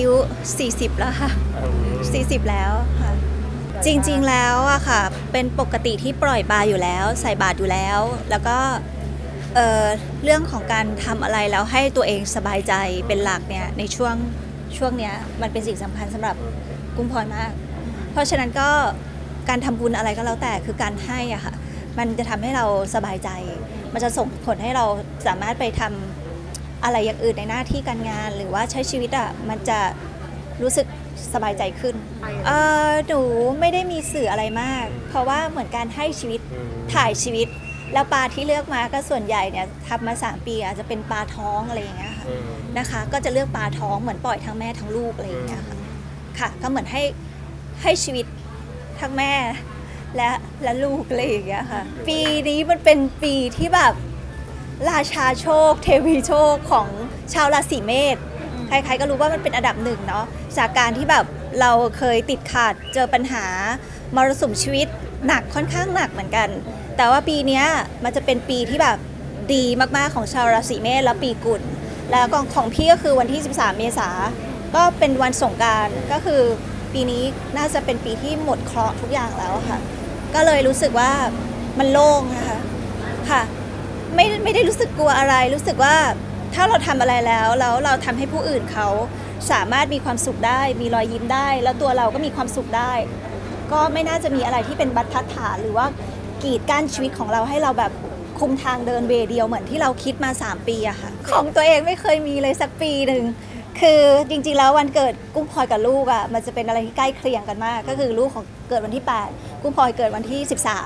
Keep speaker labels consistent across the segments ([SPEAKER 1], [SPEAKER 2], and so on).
[SPEAKER 1] ยุ40แล้วค่ะ40แล้วค่ะจริงๆแล้วอะค่ะเป็นปกติที่ปล่อยบาอยู่แล้วใส่บาตรอยู่แล้วแล้วก็เรื่องของการทำอะไรแล้วให้ตัวเองสบายใจเป็นหลักเนี่ยในช่วงเนี้ยมันเป็นสิ่งสำคัญสำหรับกุ้งพลอยมากเพราะฉะนั้นก็การทำบุญอะไรก็แล้วแต่คือการให้อะค่ะมันจะทำให้เราสบายใจมันจะส่งผลให้เราสามารถไปทำอะไรอย่างอื่นในหน้าที่การงานหรือว่าใช้ชีวิตอะมันจะรู้สึกสบายใจขึ้นหนูไม่ได้มีสื่ออะไรมากเพราะว่าเหมือนการให้ชีวิตถ่ายชีวิตแล้วปลาที่เลือกมาก็ส่วนใหญ่เนี่ยทำมา3 ปีอาจจะเป็นปลาท้องอะไรอย่างเงี้ยค่ะนะคะก็จะเลือกปลาท้องเหมือนปล่อยทั้งแม่ทั้งลูกอะไรอย่างเงี้ยค่ะก็เหมือนให้ชีวิตทั้งแม่และลูกอะไรอย่างเงี้ยค่ะปีนี้มันเป็นปีที่แบบราชาโชคเทวีโชคของชาวราศีเมษใครๆก็รู้ว่ามันเป็นอันดับ1เนาะจากการที่แบบเราเคยติดขัดเจอปัญหามรสุมชีวิตหนักค่อนข้างหนักเหมือนกันแต่ว่าปีนี้มันจะเป็นปีที่แบบดีมากๆของชาวราศีเมษและปีกุลแล้วของพี่ก็คือวันที่13 เมษายนก็เป็นวันสงกรานต์ก็คือปีนี้น่าจะเป็นปีที่หมดเคราะห์ทุกอย่างแล้วค่ะก็เลยรู้สึกว่ามันโล่งนะคะค่ะไม่ได้รู้สึกกลัวอะไรรู้สึกว่าถ้าเราทำอะไรแล้วเราทำให้ผู้อื่นเขาสามารถมีความสุขได้มีรอยยิ้มได้แล้วตัวเราก็มีความสุขได้ก็ไม่น่าจะมีอะไรที่เป็นบรรทัดฐานหรือว่ากีดกั้นชีวิตของเราให้เราแบบคุมทางเดินเวเดียวเหมือนที่เราคิดมา3 ปีอะค่ะของตัวเองไม่เคยมีเลยสักปีหนึ่งคือจริงๆแล้ววันเกิดกุ้งพลอยกับลูกอะมันจะเป็นอะไรที่ใกล้เคียงกันมากก็คือลูกของเกิดวันที่8กุ้งพลอยเกิดวันที่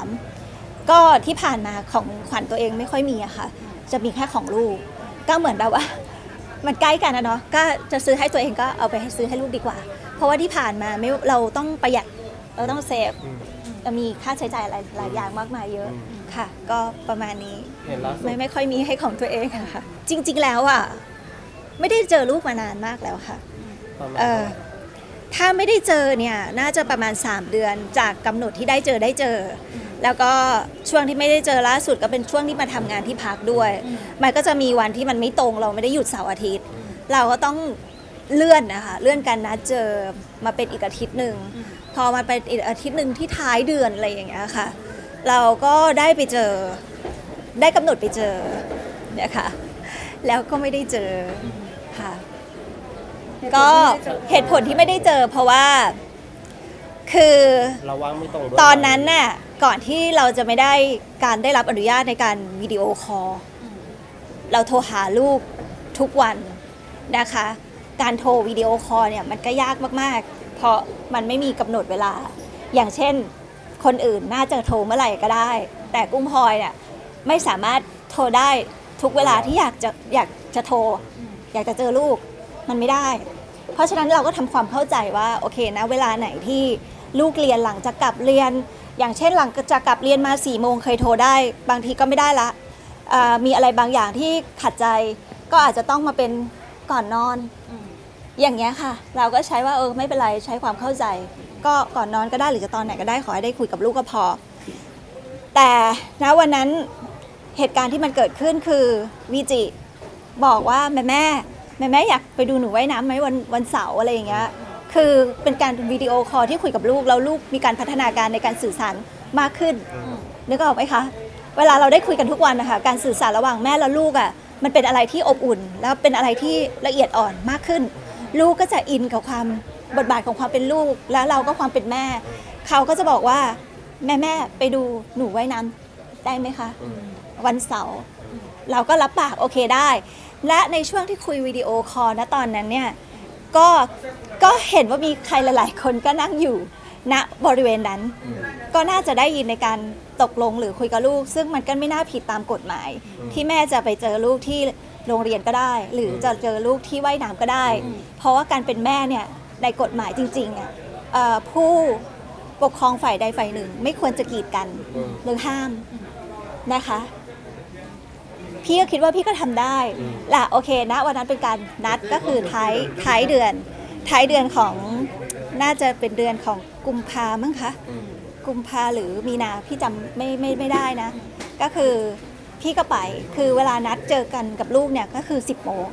[SPEAKER 1] 13ก็ที่ผ่านมาของขวัญตัวเองไม่ค่อยมีอะค่ะจะมีแค่ของลูกก็เหมือนแบบว่ามันใกล้กันนะเนาะก็จะซื้อให้ตัวเองก็เอาไปให้ซื้อให้ลูกดีกว่าเพราะว่าที่ผ่านมาเราต้องประหยัดเราต้องเซฟมีค่าใช้จ่ายหลายอย่างมากมายเยอะค่ะก็ประมาณนี้ไม่ค่อยมีให้ของตัวเองค่ะจริงๆแล้วอ่ะไม่ได้เจอลูกมานานมากแล้วค่ะถ้าไม่ได้เจอเนี่ยน่าจะประมาณ3 เดือนจากกำหนดที่ได้เจอแล้วก็ช่วงที่ไม่ได้เจอล่าสุดก็เป็นช่วงที่มาทำงานที่พักด้วยมันก็จะมีวันที่มันไม่ตรงเราไม่ได้หยุดเสาร์อาทิตย์เราก็ต้องเลื่อนนะคะเลื่อนกันนัดเจอมาเป็นอีกอาทิตย์หนึ่งพอมาเป็นอีกอาทิตย์หนึ่งที่ท้ายเดือนอะไรอย่างเงี้ยค่ะเราก็ได้ไปเจอได้กำหนดไปเจอเนี่ยค่ะแล้วก็ไม่ได้เจอค่ะก็เหตุผลที่ไม่ได้เจอเพราะว่าคือตอนนั้นน่ะก่อนที่เราจะไม่ได้การได้รับอนุญาตในการวิดีโอคอลเราโทรหาลูกทุกวันนะคะการโทรวิดีโอคอลเนี่ยมันก็ยากมากๆเพราะมันไม่มีกำหนดเวลาอย่างเช่นคนอื่นน่าจะโทรเมื่อไหร่ก็ได้แต่กุ้งพลอยเนี่ยไม่สามารถโทรได้ทุกเวลาที่อยากจะโทรอยากจะเจอลูกมันไม่ได้เพราะฉะนั้นเราก็ทำความเข้าใจว่าโอเคนะเวลาไหนที่ลูกเรียนหลังจากกลับเรียนอย่างเช่นหลังจากกลับเรียนมา4 โมงเคยโทรได้บางทีก็ไม่ได้ละมีอะไรบางอย่างที่ขัดใจก็อาจจะต้องมาเป็นก่อนนอนอย่างเงี้ยค่ะเราก็ใช้ว่าไม่เป็นไรใช้ความเข้าใจก็ก่อนนอนก็ได้หรือจะตอนไหนก็ได้ขอให้ได้คุยกับลูกก็พอแต่ณวันนั้นเหตุการณ์ที่มันเกิดขึ้นคือวิจิบอกว่าแม่อยากไปดูหนูว่ายน้ำไหมวันเสาร์อะไรอย่างเงี้ยคือเป็นการวิดีโอคอลที่คุยกับลูกแล้วลูกมีการพัฒนาการในการสื่อสารมากขึ้นนึกออกไหมคะเวลาเราได้คุยกันทุกวันนะคะการสื่อสารระหว่างแม่และลูกอ่ะมันเป็นอะไรที่อบอุ่นแล้วเป็นอะไรที่ละเอียดอ่อนมากขึ้นลูกก็จะอินกับความบทบาทของความเป็นลูกแล้วเราก็ความเป็นแม่เขาก็จะบอกว่าแม่ไปดูหนูว่ายน้ำได้ไหมคะวันเสาร์เราก็รับปากโอเคได้และในช่วงที่คุยวิดีโอคอลณตอนนั้นเนี่ยก็เห็นว่ามีใครหลายๆคนก็นั่งอยู่ณบริเวณนั้นก็น่าจะได้ยินในการตกลงหรือคุยกับลูกซึ่งมันก็ไม่น่าผิดตามกฎหมายที่แม่จะไปเจอลูกที่โรงเรียนก็ได้หรือจะเจอลูกที่ว่ายน้ำก็ได้เพราะว่าการเป็นแม่เนี่ยในกฎหมายจริงๆผู้ปกครองฝ่ายใดฝ่ายหนึ่งไม่ควรจะกีดกันหรือห้ามนะคะพี่ก็คิดว่าพี่ก็ทำได้ล่ะโอเคนะวันนั้นเป็นการนัดก็คือท้ายเดือนของน่าจะเป็นเดือนของกุมภามั้งคะกุมภาหรือมีนาพี่จำไม่ได้นะก็คือพี่ก็ไปคือเวลานัดเจอกันกับลูกเนี่ยก็คือ10 โมง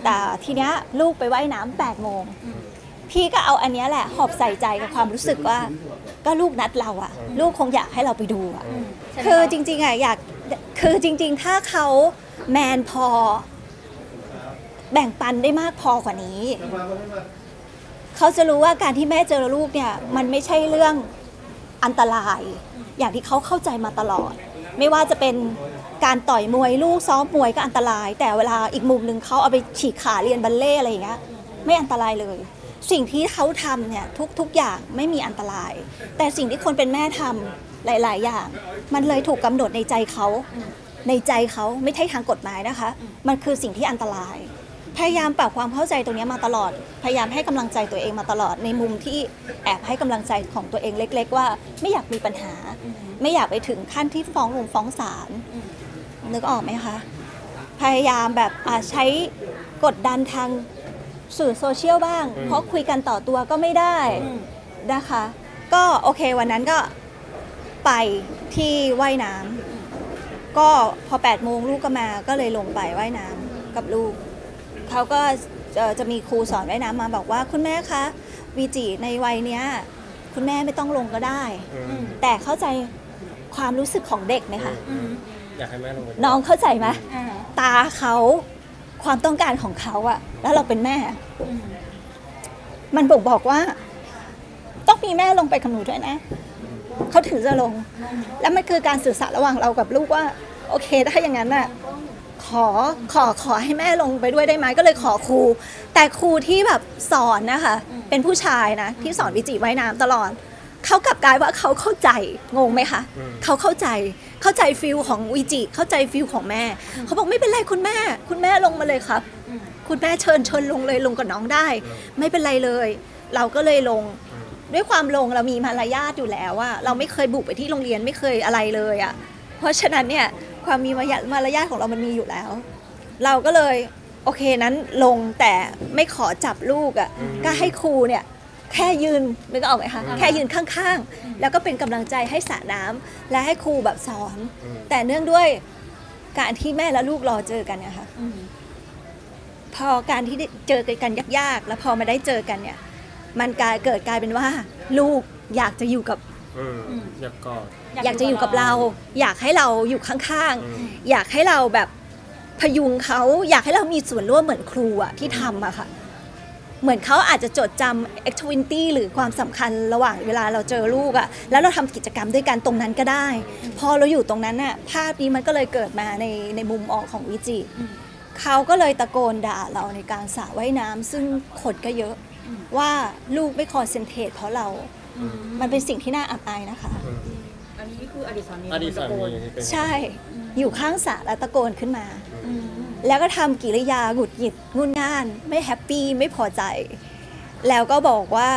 [SPEAKER 1] แต่ทีเนี้ยลูกไปว่ายน้ำ8 โมงพี่ก็เอาอันเนี้ยแหละหอบใส่ใจกับความรู้สึกว่าก็ลูกนัดเราอะลูกคงอยากให้เราไปดูอะคือจริงๆอะอยากคือจริงๆถ้าเขาแมนพอแบ่งปันได้มากพอกว่านี้เขาจะรู้ว่าการที่แม่เจอลูกเนี่ยมันไม่ใช่เรื่องอันตรายอย่างที่เขาเข้าใจมาตลอดไม่ว่าจะเป็นการต่อยมวยลูกซ้อมมวยก็อันตรายแต่เวลาอีกมุมหนึ่งเขาเอาไปฉีกขาเรียนบัลเล่ต์อะไรอย่างเงี้ยไม่อันตรายเลยสิ่งที่เขาทำเนี่ยทุกอย่างไม่มีอันตรายแต่สิ่งที่คนเป็นแม่ทำหลายๆอย่างมันเลยถูกกำหนดในใจเขาไม่ใช่ทางกฎหมายนะคะมันคือสิ่งที่อันตรายพยายามปรับความเข้าใจตรงนี้มาตลอดพยายามให้กำลังใจตัวเองมาตลอดในมุมที่แอบให้กำลังใจของตัวเองเล็กๆว่าไม่อยากมีปัญหาไม่อยากไปถึงขั้นที่ฟ้องศาลนึกออกไหมคะพยายามแบบใช้กดดันทางสื่อโซเชียลบ้างเพราะคุยกันต่อตัวก็ไม่ได้นะคะก็โอเควันนั้นก็ไปที่ว่ายน้ำก็พอ8 โมงลูกก็มาก็เลยลงไปว่ายน้ำกับลูกเขาก็จะมีครูสอนว่ายน้ำมาบอกว่าคุณแม่คะวีจิในวัยเนี้ยคุณแม่ไม่ต้องลงก็ได้แต่เข้าใจความรู้สึกของเด็กไหมคะ
[SPEAKER 2] อยากให้แม่ลงไป
[SPEAKER 1] น้องเข้าใจไหมตาเขาความต้องการของเขาอะแล้วเราเป็นแม่มันบ่งบอกว่าต้องมีแม่ลงไปกับหนูด้วยนะเขาถึงจะลงแล้วมันคือการสื่อสารระหว่างเรากับลูกว่าโอเคถ้าอย่างนั้นน่ะขอให้แม่ลงไปด้วยได้ไหมก็เลยขอครูแต่ครูที่แบบสอนนะคะเป็นผู้ชายนะที่สอนวิจิว่ายน้ำตลอดเขากลับกลายว่าเขาเข้าใจงงไหมคะเขาเข้าใจฟิลของวิจิเข้าใจฟิลของแม่เขาบอกไม่เป็นไรคุณแม่ลงมาเลยครับคุณแม่เชิญลงเลยลงกับน้องได้ไม่เป็นไรเลยเราก็เลยลงด้วยความลงเรามีมารยาทอยู่แล้วว่าเราไม่เคยบุกไปที่โรงเรียนไม่เคยอะไรเลยอ่ะเพราะฉะนั้นเนี่ยความมีมารยาทของเรามันมีอยู่แล้วเราก็เลยโอเคนั้นลงแต่ไม่ขอจับลูกอ่ะก็ให้ครูเนี่ยแค่ยืนนึกออกไหมคะแค่ยืนข้างๆแล้วก็เป็นกำลังใจให้สระน้ำและให้ครูแบบสอนแต่เนื่องด้วยการที่แม่และลูกรอเจอกันนะคะพอการที่เจอกันยากๆแล้วพอมาได้เจอกันเนี่ยมันกลายเป็นว่าลูกอยากจะอยู่กับอยากจะอยู่กับเราอยากให้เราอยู่ข้างๆอยากให้เราแบบพยุงเขาอยากให้เรามีส่วนร่วมเหมือนครูอะที่ทำอะค่ะเหมือนเขาอาจจะจดจำ activity หรือความสำคัญระหว่างเวลาเราเจอลูกอะแล้วเราทำกิจกรรมด้วยกันตรงนั้นก็ได้พอเราอยู่ตรงนั้นน่ะภาพนี้มันก็เลยเกิดมาในมุมมองของวิจิเขาก็เลยตะโกนด่าเราในการสระว่ายน้ำซึ่งคนก็เยอะว่าลูกไม่คอนเซนเทรตเพราะเรามันเป็นสิ่งที่น่าอับอายนะคะ
[SPEAKER 3] อันนี้คืออดีตสามี
[SPEAKER 1] ใช่อยู่ข้างสระแล้วตะโกนขึ้นมาแล้วก็ทำกิริยาหงุดหงิดงุนง่านไม่แฮปปี้ไม่พอใจแล้วก็บอกว่า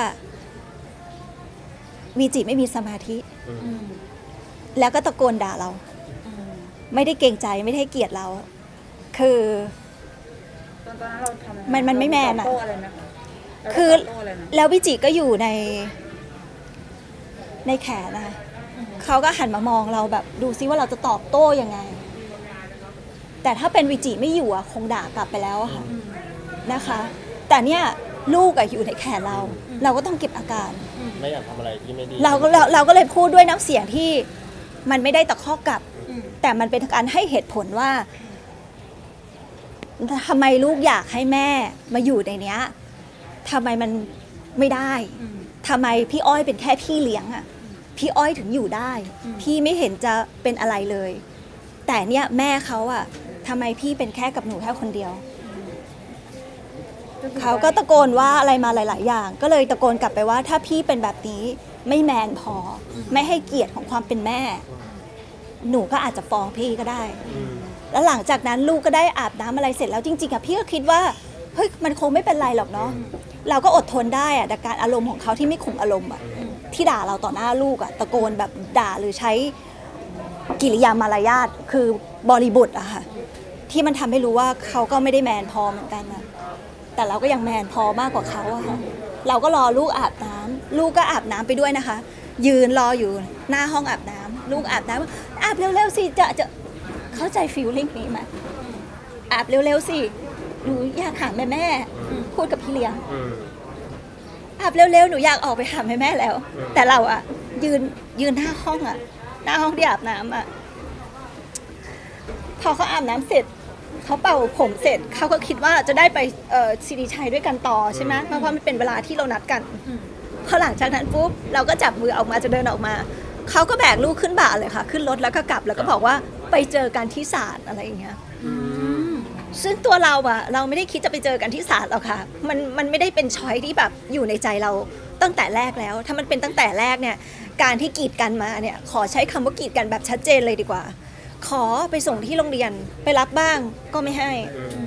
[SPEAKER 1] วีจิไม่มีสมาธิแล้วก็ตะโกนด่าเราไม่ได้เกรงใจไม่ได้เกลียดเราคือ
[SPEAKER 3] ตอนนั้นเราทำ
[SPEAKER 1] มันไม่แมนอะคือแล้ววิจิก็อยู่ในแขนนะคะเขาก็หันมามองเราแบบดูซิว่าเราจะตอบโต้ยังไงแต่ถ้าเป็นวิจิไม่อยู่อะคงด่ากลับไปแล้วค่ะนะคะแต่เนี่ยลูกอะอยู่ในแขนเราก็ต้องเก็บอาการ
[SPEAKER 2] ไม่อยากทำอะไรที่ไม่ดี
[SPEAKER 1] เราก็เลยพูดด้วยน้ำเสียงที่มันไม่ได้ตะคอกกลับแต่มันเป็นการให้เหตุผลว่าทำไมลูกอยากให้แม่มาอยู่ในเนี้ยทำไมมันไม่ได้ทำไมพี่อ้อยเป็นแค่พี่เลี้ยงอะพี่อ้อยถึงอยู่ได้พี่ไม่เห็นจะเป็นอะไรเลยแต่เนี่ยแม่เขาอะทำไมพี่เป็นแค่กับหนูแค่คนเดียวเขาก็ตะโกนว่าอะไรมาหลายๆอย่างก็เลยตะโกนกลับไปว่าถ้าพี่เป็นแบบนี้ไม่แมนพอไม่ให้เกียรติของความเป็นแม่หนูก็อาจจะฟ้องพี่ก็ได้แล้วหลังจากนั้นลูกก็ได้อาบน้ำอะไรเสร็จแล้วจริงๆอะพี่ก็คิดว่าเฮ้ยมันคงไม่เป็นไรหรอกเนาะเราก็อดทนได้อะแต่การอารมณ์ของเขาที่ไม่คุมอารมณ์อะที่ด่าเราต่อหน้าลูกอะตะโกนแบบด่าหรือใช้กิริยามารยาทคือบริบทอะค่ะที่มันทำให้รู้ว่าเขาก็ไม่ได้แมนพอเหมือนกันนะแต่เราก็ยังแมนพอมากกว่าเขาอะค่ะเราก็รอลูกอาบน้ำลูกก็อาบน้ำไปด้วยนะคะยืนรออยู่หน้าห้องอาบน้ำลูกอาบน้ำอาบเร็วๆสิจะเข้าใจฟีลลิ่งนี้ไหมอาบเร็วๆสิหนูอยากหาแม่พูดกับพี่เลี้ยง
[SPEAKER 2] อืม
[SPEAKER 1] อาบเร็วๆหนูอยากออกไปหาแม่แล้ว แต่เราอะยืนหน้าห้องหน้าห้องที่อาบน้ำพอเขาอาบน้ำเสร็จเขาเป่าผมเสร็จเขาก็คิดว่าจะได้ไปซีดีชัยด้วยกันต่อใช่ไหมเพราะว่ามันเป็นเวลาที่เรานัดกันพอหลังจากนั้นปุ๊บเราก็จับมือออกมาจะเดินออกมาเขาก็แบกลูกขึ้นบ่าเลยค่ะขึ้นรถแล้วก็กลับแล้วก็บอกว่าไปเจอกันที่ศาลอะไรอย่างเงี้ยซึ่งตัวเราเราไม่ได้คิดจะไปเจอกันที่ศาลหรอกค่ะมันไม่ได้เป็นช้อยที่แบบอยู่ในใจเราตั้งแต่แรกแล้วถ้ามันเป็นตั้งแต่แรกเนี่ยการที่กีดกันมาเนี่ยขอใช้คำว่ากีดกันแบบชัดเจนเลยดีกว่าขอไปส่งที่โรงเรียนไปรับบ้างก็ไม่ให้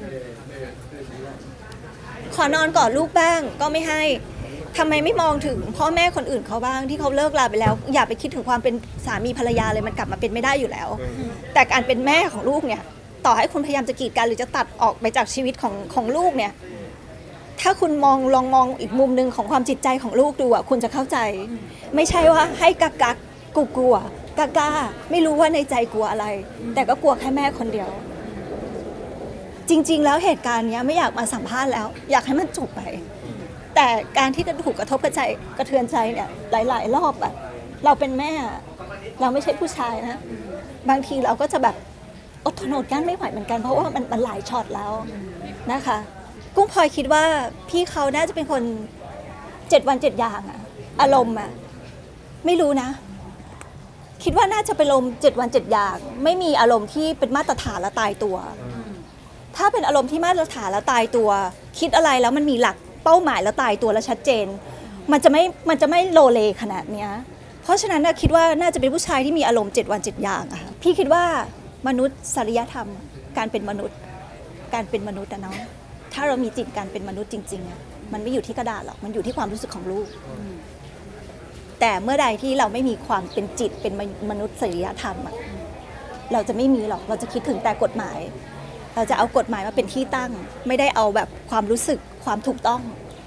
[SPEAKER 1] ขอนอนกอดลูกบ้างก็ไม่ให้ทำไมไม่มองถึงพ่อแม่คนอื่นเขาบ้างที่เขาเลิกลาไปแล้วอย่าไปคิดถึงความเป็นสามีภรรยาเลยมันกลับมาเป็นไม่ได้อยู่แล้วแต่การเป็นแม่ของลูกเนี่ยต่อให้คุณพยายามจะกีดกันหรือจะตัดออกไปจากชีวิตของลูกเนี่ยถ้าคุณลองมองอีกมุมหนึ่งของความจิตใจของลูกดูคุณจะเข้าใจไม่ใช่ว่าให้กักกลัวกล้าไม่รู้ว่าในใจกลัวอะไรแต่ก็กลัวแค่แม่คนเดียวจริงๆแล้วเหตุการณ์นี้ไม่อยากมาสัมภาษณ์แล้วอยากให้มันจบไปแต่การที่จะถูกกระทบกระเทือนใจเนี่ยหลายๆรอบเราเป็นแม่เราไม่ใช่ผู้ชายนะบางทีเราก็จะแบบอดทนอดกลั้นไม่ไหวเหมือนกันเพราะว่ามันหลายช็อตแล้วนะคะกุ้งพลอยคิดว่าพี่เขาน่าจะเป็นคน7 วัน 7 อย่างอารมณ์ไม่รู้นะคิดว่าน่าจะเป็นอารมณ์7 วัน 7 อย่างไม่มีอารมณ์ที่เป็นมาตรฐานและตายตัวถ้าเป็นอารมณ์ที่มาตรฐานและตายตัวคิดอะไรแล้วมันมีหลักเป้าหมายแล้วตายตัวและชัดเจนมันจะไม่โลเลขนาดเนี้ยเพราะฉะนั้นคิดว่าน่าจะเป็นผู้ชายที่มีอารมณ์7 วัน 7 อย่างพี่คิดว่ามนุษย์จริยธรรมการเป็นมนุษย์เนาะถ้าเรามีจิตการเป็นมนุษย์จริงๆมันไม่อยู่ที่กระดาษหรอกมันอยู่ที่ความรู้สึกของลูกแต่เมื่อใดที่เราไม่มีความเป็นจิตเป็นมนุษย์จริยธรรมเราจะไม่มีหรอกเราจะคิดถึงแต่กฎหมายเราจะเอากฎหมายมาเป็นที่ตั้งไม่ได้เอาแบบความรู้สึกความถูกต้อง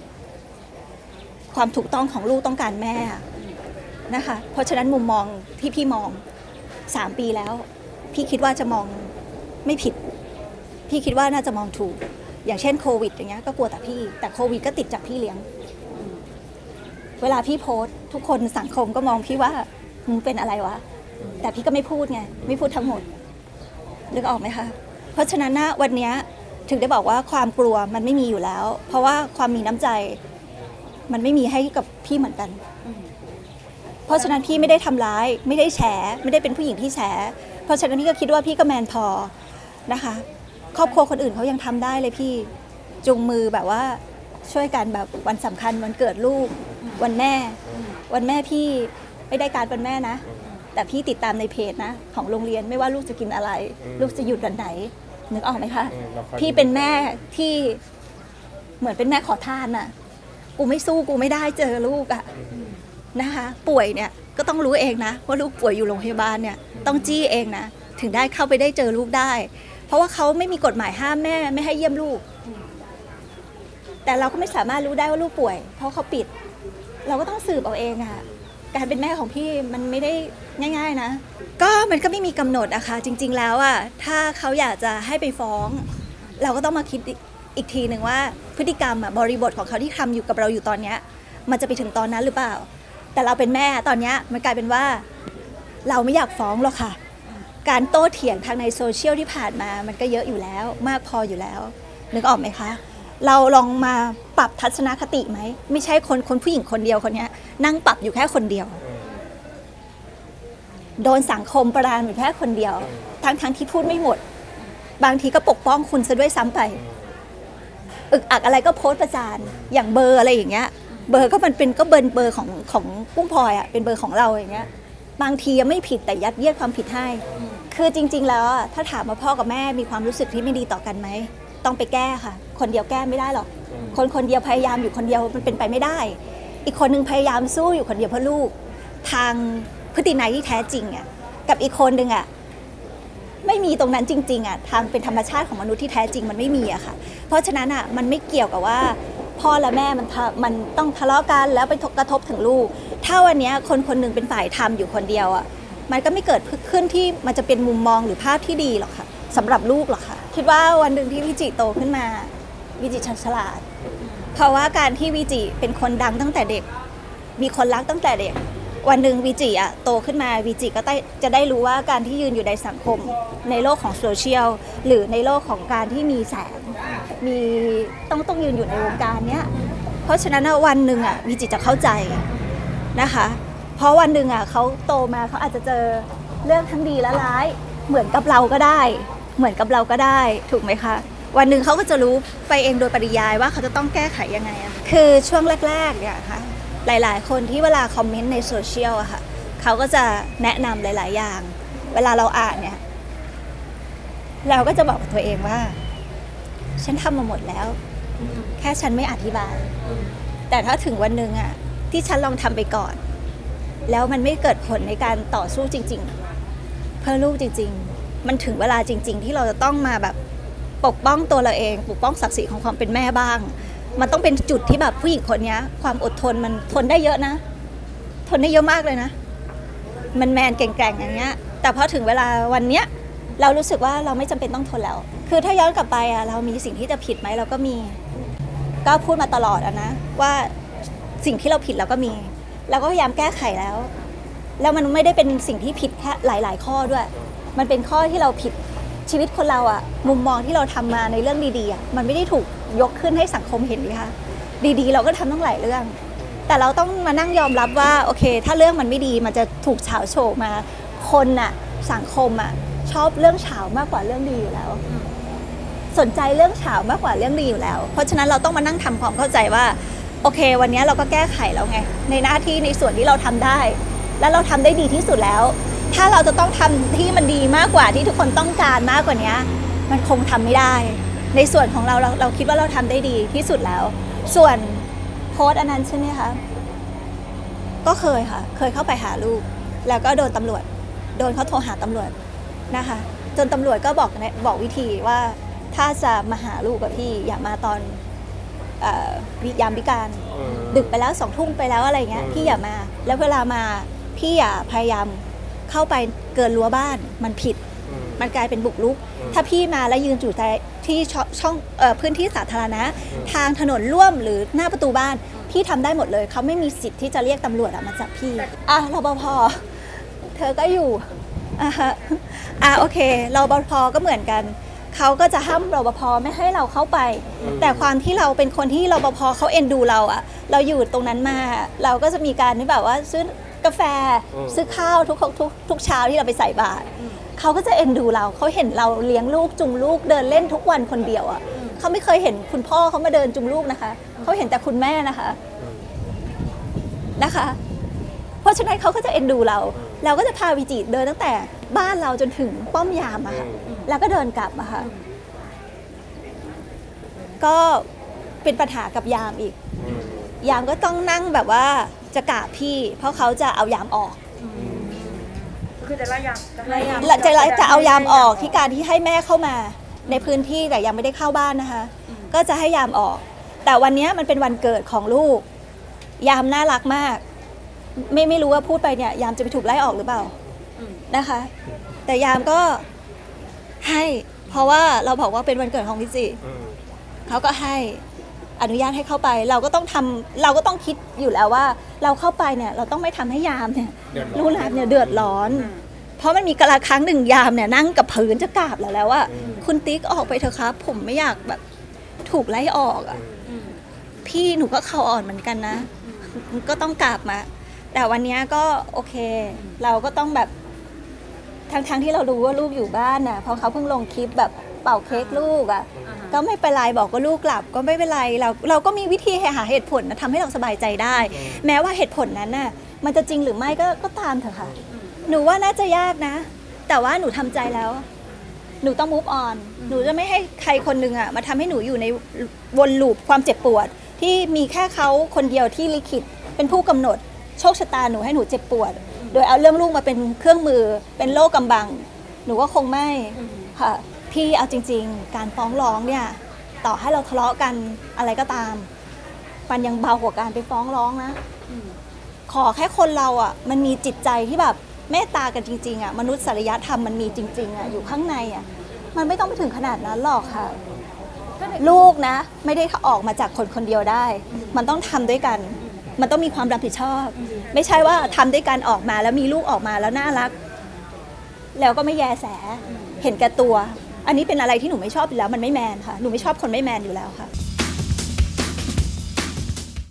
[SPEAKER 1] ของลูกต้องการแม่นะคะเพราะฉะนั้นมุมมองที่พี่มอง3 ปีแล้วพี่คิดว่าจะมองไม่ผิดพี่คิดว่าน่าจะมองถูกอย่างเช่นโควิดอย่างเงี้ยก็กลัวแต่โควิดก็ติดจากพี่เลี้ยงเวลาพี่โพสต์ทุกคนสังคมก็มองพี่ว่ามึงเป็นอะไรวะแต่พี่ก็ไม่พูดไงไม่พูดทั้งหมดนึกออกไหมคะเพราะฉะนั้นวันนี้ถึงได้บอกว่าความกลัวมันไม่มีอยู่แล้วเพราะว่าความมีน้ำใจมันไม่มีให้กับพี่เหมือนกันเพราะฉะนั้นพี่ไม่ได้ทำร้ายไม่ได้แฉไม่ได้เป็นผู้หญิงที่แฉเพราะฉะนั้นพี่ก็คิดว่าพี่ก็แมนพอนะคะครอบครัวคนอื่นเขายังทำได้เลยพี่จูงมือแบบว่าช่วยกันแบบวันสำคัญวันเกิดลูกวันแม่พี่ไม่ได้การวันแม่นะแต่พี่ติดตามในเพจนะของโรงเรียนไม่ว่าลูกจะกินอะไรลูกจะหยุดวันไหนนึกออกไหมคะพี่เป็นแม่ที่เหมือนเป็นแม่ขอทานกูไม่สู้กูไม่ได้เจอลูกนะคะป่วยเนี่ยก็ต้องรู้เองนะว่าลูกป่วยอยู่โรงพยาบาลเนี่ยต้องจี้เองนะถึงได้เข้าไปได้เจอลูกได้เพราะว่าเขาไม่มีกฎหมายห้ามแม่ไม่ให้เยี่ยมลูกแต่เราก็ไม่สามารถรู้ได้ว่าลูกป่วยเพราะเขาปิดเราก็ต้องสืบเอาเองการเป็นแม่ของพี่มันไม่ได้ง่ายๆนะก็มันก็ไม่มีกำหนดนะคะจริงๆแล้วถ้าเขาอยากจะให้ไปฟ้องเราก็ต้องมาคิดอีกทีหนึ่งว่าพฤติกรรมบริบทของเขาที่ทำอยู่กับเราอยู่ตอนนี้มันจะไปถึงตอนนั้นหรือเปล่าแต่เราเป็นแม่ตอนนี้มันกลายเป็นว่าเราไม่อยากฟ้องหรอกค่ะการโต้เถียงทางในโซเชียลที่ผ่านมามันก็เยอะอยู่แล้วมากพออยู่แล้วนึกออกไหมคะเราลองมาปรับทัศนคติไหมไม่ใช่คนผู้หญิงคนเดียวคนนี้นั่งปรับอยู่แค่คนเดียวโดนสังคมประณามอยู่แค่คนเดียวทั้งที่พูดไม่หมดบางทีก็ปกป้องคุณซะด้วยซ้ำไปอึกอักอะไรก็โพสต์ประจานอย่างเบอร์อะไรอย่างเงี้ยเบอร์ก็มันเป็นก็เบอร์ของกุ้งพลอยเป็นเบอร์ของเราอย่างเงี้ยบางทียังไม่ผิดแต่ยัดเยียดความผิดให้คือจริงๆแล้วถ้าถามว่าพ่อกับแม่มีความรู้สึกที่ไม่ดีต่อกันไหมต้องไปแก้ค่ะคนเดียวแก้ไม่ได้หรอกคนเดียวพยายามอยู่คนเดียวมันเป็นไปไม่ได้อีกคนนึงพยายามสู้อยู่คนเดียวเพื่อลูกทางพฤตินัยที่แท้จริงกับอีกคนนึงไม่มีตรงนั้นจริงๆทางเป็นธรรมชาติของมนุษย์ที่แท้จริงมันไม่มีค่ะเพราะฉะนั้นมันไม่เกี่ยวกับว่าพ่อและแม่มันต้องทะเลาะกันแล้วไปกระทบถึงลูกถ้าวันนี้คนหนึ่งเป็นฝ่ายทำอยู่คนเดียวมันก็ไม่เกิดขึ้นที่มันจะเป็นมุมมองหรือภาพที่ดีหรอกค่ะสำหรับลูกหรอกค่ะคิดว่าวันหนึ่งที่พี่จิโตขึ้นมาวิจิฉลาดเพราะว่าการที่วิจิเป็นคนดังตั้งแต่เด็กมีคนรักตั้งแต่เด็กวันหนึ่งวิจิอะโตขึ้นมาวิจิก็จะได้รู้ว่าการที่ยืนอยู่ในสังคมในโลกของโซเชียลหรือในโลกของการที่มีแสงมีต้องยืนอยู่ในวงการเนี้ยเพราะฉะนั้นวันหนึ่งอะวิจิจะเข้าใจนะคะเพราะวันหนึ่งอะเขาโตมาเขาอาจจะเจอเรื่องทั้งดีและร้ายเหมือนกับเราก็ได้ถูกไหมคะวันหนึ่งเขาก็จะรู้ไปเองโดยปริยายว่าเขาจะต้องแก้ไขยังไงอะคือช่วงแรกๆเนี่ยค่ะหลายๆคนที่เวลาคอมเมนต์ในโซเชียลอะค่ะเขาก็จะแนะนำหลายๆอย่างเวลาเราอ่านเนี่ยเราก็จะบอกกับตัวเองว่าฉันทำมาหมดแล้วแค่ฉันไม่อธิบายแต่ถ้าถึงวันหนึ่งอะที่ฉันลองทำไปก่อนแล้วมันไม่เกิดผลในการต่อสู้จริงๆเพื่อลูกจริงๆมันถึงเวลาจริงๆที่เราจะต้องมาแบบปกป้องตัวเราเองปกป้องศักดิ์ศรีของความเป็นแม่บ้างมันต้องเป็นจุดที่แบบผู้หญิงคนนี้ความอดทนมันทนได้เยอะนะทนได้เยอะมากเลยนะมันแมนแกร่งๆอย่างเงี้ยแต่พอถึงเวลาวันเนี้ยเรารู้สึกว่าเราไม่จำเป็นต้องทนแล้วคือถ้าย้อนกลับไปอะเรามีสิ่งที่จะผิดไหมเราก็มีก็พูดมาตลอดอะนะว่าสิ่งที่เราผิดเราก็มีเราก็พยายามแก้ไขแล้วมันไม่ได้เป็นสิ่งที่ผิดแค่หลายๆข้อด้วยมันเป็นข้อที่เราผิดชีวิตคนเราอะมุมมองที่เราทำมาในเรื่องดีๆอะมันไม่ได้ถูกยกขึ้นให้สังคมเห็นเลยค่ะดีๆเราก็ทำต้องหลายเรื่องแต่เราต้องมานั่งยอมรับว่าโอเคถ้าเรื่องมันไม่ดีมันจะถูกฉาวโฉกมาคนอะสังคมอะชอบเรื่องฉาวมากกว่าเรื่องดีอยู่แล้วสนใจเรื่องฉาวมากกว่าเรื่องดีอยู่แล้วเพราะฉะนั้นเราต้องมานั่งทำความเข้าใจว่าโอเควันนี้เราก็แก้ไขแล้วไงในหน้าที่ในส่วนที่เราทำได้และเราทำได้ดีที่สุดแล้วถ้าเราจะต้องทำที่มันดีมากกว่าที่ทุกคนต้องการมากกว่านี้มันคงทำไม่ได้ในส่วนของเราคิดว่าเราทำได้ดีที่สุดแล้วส่วนโพสต์อันนั้นใช่ไหมคะก็เคยค่ะเคยเข้าไปหาลูกแล้วก็โดนเขาโทรหาตำรวจนะคะจนตำรวจก็บอกวิธีว่าถ้าจะมาหาลูกกับพี่อย่ามาตอนยามวิกาลดึกไปแล้ว20 ทุ่มไปแล้วอะไรเงี้ยพี่อย่ามาแล้วเวลามาพี่อย่าพยายามเข้าไปเกินรั้วบ้านมันผิดมันกลายเป็นบุกรุกถ้าพี่มาแล้วยืนอยู่แต่ที่ช่องพื้นที่สาธารณะทางถนนร่วมหรือหน้าประตูบ้านพี่ทำได้หมดเลยเขาไม่มีสิทธิ์ที่จะเรียกตำรวจมาจับพี่รปภเธอก็อยู่โอเครปภก็เหมือนกันเขาก็จะห้ามรปภไม่ให้เราเข้าไปแต่ความที่เราเป็นคนที่รปภเขาเอ็นดูเราอะเราอยู่ตรงนั้นมาเราก็จะมีการที่แบบว่าซื้อกาแฟซื้อข้าวทุกเช้าที่เราไปใส่บาตรเขาก็จะเอ็นดูเราเขาเห็นเราเลี้ยงลูกจุงลูกเดินเล่นทุกวันคนเดียวอะเขาไม่เคยเห็นคุณพ่อเขามาเดินจุงลูกนะคะเขาเห็นแต่คุณแม่นะคะเพราะฉะนั้นเขาก็จะเอ็นดูเราก็จะพาวิจิเดินตั้งแต่บ้านเราจนถึงป้อมยามอะค่ะแล้วก็เดินกลับอะค่ะก็เป็นปัญหากับยามอีกยามก็ต้องนั่งแบบว่าจะกราบพี่เพราะเขาจะเอายามออก
[SPEAKER 3] คือจะ
[SPEAKER 1] เอายามออกที่การที่ให้แม่เข้ามาในพื้นที่แต่ยังไม่ได้เข้าบ้านนะคะก็จะให้ยามออกแต่วันนี้มันเป็นวันเกิดของลูกยามน่ารักมากไม่รู้ว่าพูดไปเนี่ยยามจะไปถูกไล่ออกหรือเปล่านะคะแต่ยามก็ให้เพราะว่าเราบอกว่าเป็นวันเกิดของวิจิเขาก็ให้อนุญาตให้เข้าไปเราก็ต้องคิดอยู่แล้วว่าเราเข้าไปเนี่ยเราต้องไม่ทำให้ยามเนี่ยลูกหลานเนี่ยเดือดร้อนเพราะมันมีกระครั้งหนึ่งยามเนี่ยนั่งกับพื้นจะกราบแล้วว่าคุณติ๊กออกไปเถอะครับผมไม่อยากแบบถูกไล่ออกอ่ะพี่หนูก็เข่าอ่อนเหมือนกันนะก็ต้องกราบมาแต่วันนี้ก็โอเคเราก็ต้องแบบทั้งที่เรารู้ว่าลูกอยู่บ้านน่ะเพราะเขาเพิ่งลงคลิปแบบเป่าเค้กลูกอ่ะก็ไม่เป็นไรบอกว่าลูกกลับก็ไม่เป็นไรเราก็มีวิธีหาเหตุผลนะทำให้เราสบายใจได้แม้ว่าเหตุผลนั้นน่ะมันจะจริงหรือไม่ก็ตามเถอะค่ะหนูว่าน่าจะยากนะแต่ว่าหนูทำใจแล้วหนูต้อง move on หนูจะไม่ให้ใครคนนึงอ่ะมาทำให้หนูอยู่ในวนลูปความเจ็บปวดที่มีแค่เขาคนเดียวที่ลิขิตเป็นผู้กำหนดโชคชะตาหนูให้หนูเจ็บปวดโดยเอาเรื่องลูกมาเป็นเครื่องมือเป็นโล่กำบังหนูก็คงไม่ค่ะพี่เอาจริงๆการฟ้องร้องเนี่ยต่อให้เราทะเลาะกันอะไรก็ตามมันยังเบากว่าการไปฟ้องร้องนะขอแค่คนเราอ่ะมันมีจิตใจที่แบบเมตตากันจริงๆอ่ะมนุษย์จริยธรรมมันมีจริงๆอ่ะอยู่ข้างในอ่ะมันไม่ต้องไปถึงขนาดนั้นหรอกค่ะลูกนะไม่ได้ออกมาจากคนคนเดียวได้ มันต้องทำด้วยกัน มันต้องมีความรับผิดชอบ ไม่ใช่ว่าทำด้วยกันออกมาแล้วมีลูกออกมาแล้วน่ารัก แล้วก็ไม่แยแสเห็นแก่ตัว อันนี้เป็นอะไรที่หนูไม่ชอบอยู่แล้วมันไม่แมนค่ะหนูไม่ชอบคนไม่แมนอยู่แล้วค่ะ